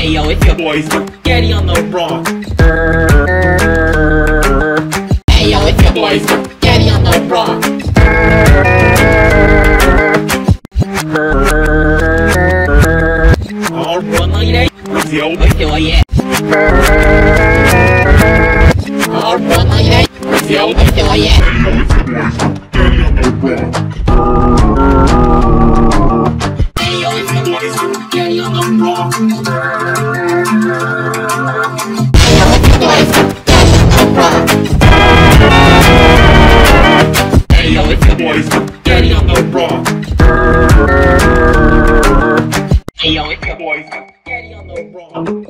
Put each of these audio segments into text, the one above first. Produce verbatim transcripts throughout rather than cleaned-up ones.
Hey yo, it's your boys, Getty on the rock. Hey yo, it's your boys, Getty on the rock. Alright, let's go. Let's do it, yeah. Alright, let's go. Let's do it, yeah. Hey yo, it's your boys, Getty on the rock. Hey yo, it's your boys, Getty on the rock. Hey yo, it's your boys, Getty on the rock. Hey yo, it's your boys, Getty on the rock.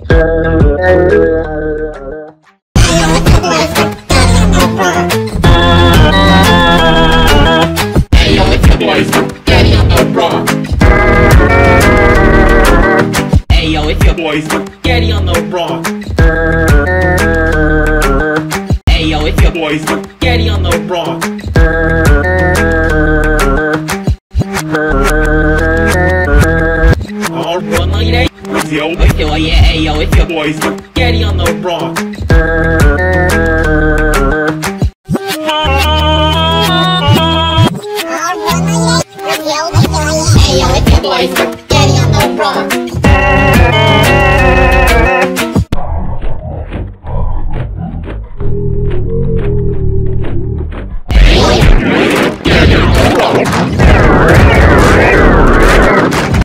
Hey yo, it's your boys, Getty on the rock. Hey yo, it's your boys, Getty on the rock. Hey yo, it's your boys, Getty on the rock. Alright, let's go. Let's do it, yeah. Hey yo, it's your boys, Getty on the rock.